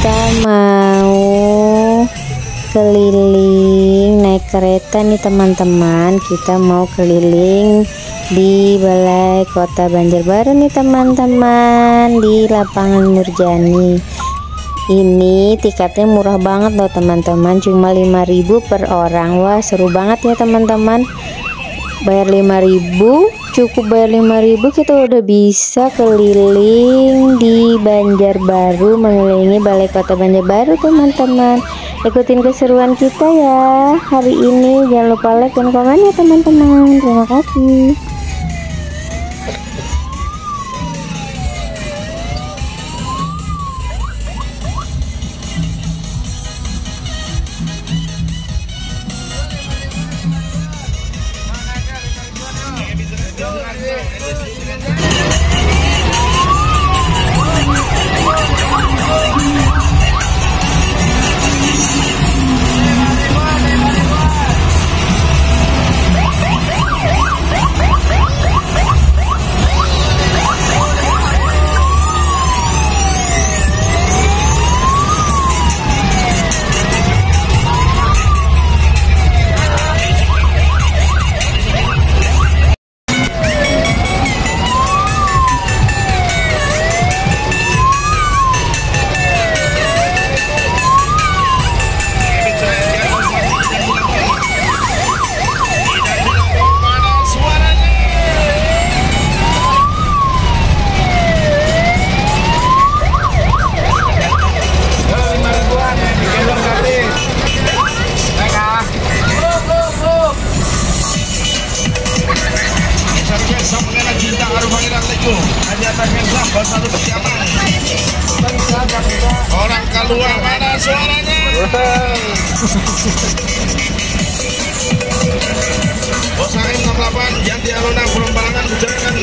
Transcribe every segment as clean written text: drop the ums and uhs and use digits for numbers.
kita mau keliling naik kereta nih teman-teman. Kita mau keliling di Balai Kota Banjarbaru nih teman-teman, di lapangan Nurjani. Ini tiketnya murah banget loh teman-teman, cuma 5.000 per orang. Wah seru banget ya teman-teman, bayar 5.000, cukup bayar 5.000 kita udah bisa keliling di Banjarbaru, mengelilingi Balai Kota Banjarbaru teman-teman. Ikutin keseruan kita ya hari ini, jangan lupa like dan komen ya teman-teman. Terima kasih. Orang keluar mana suaranya? Bosain 68 Yanti Alona Perembalangan Bujangan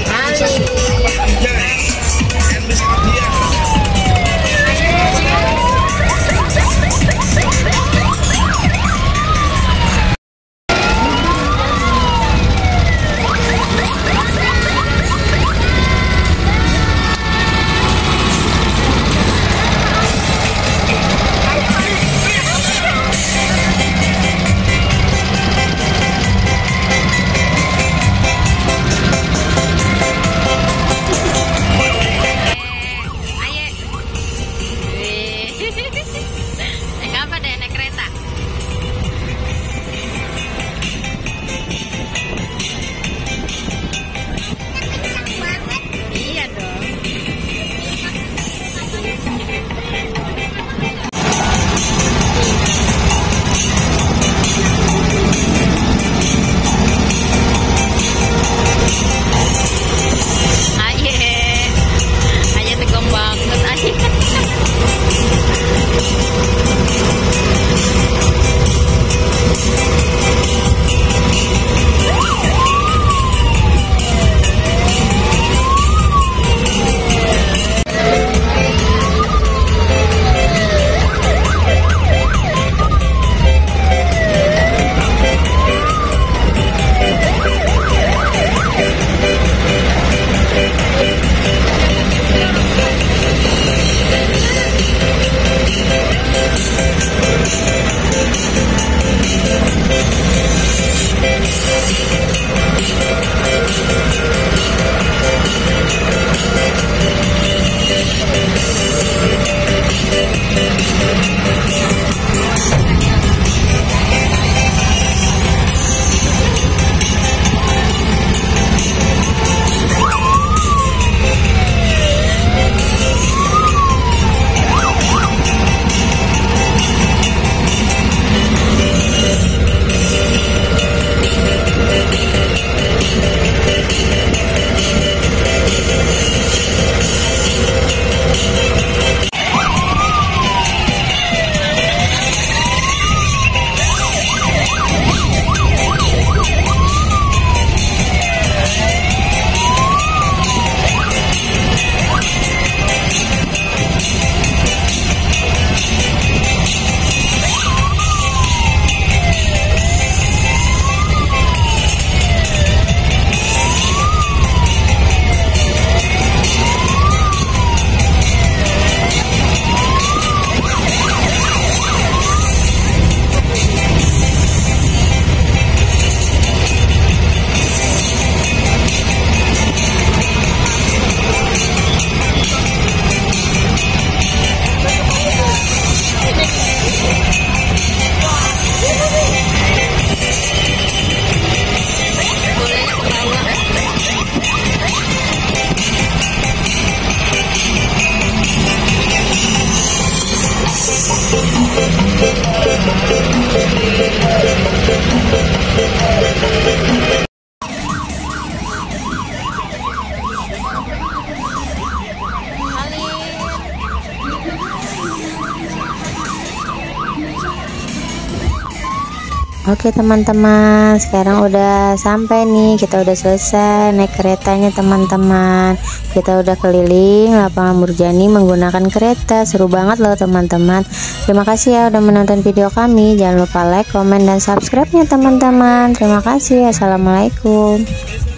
Oke teman-teman, sekarang udah sampai nih, kita udah selesai naik keretanya teman-teman. Kita udah keliling lapangan Murjani menggunakan kereta, seru banget loh teman-teman. Terima kasih ya udah menonton video kami, jangan lupa like, komen, dan subscribe nya teman-teman. Terima kasih, assalamualaikum.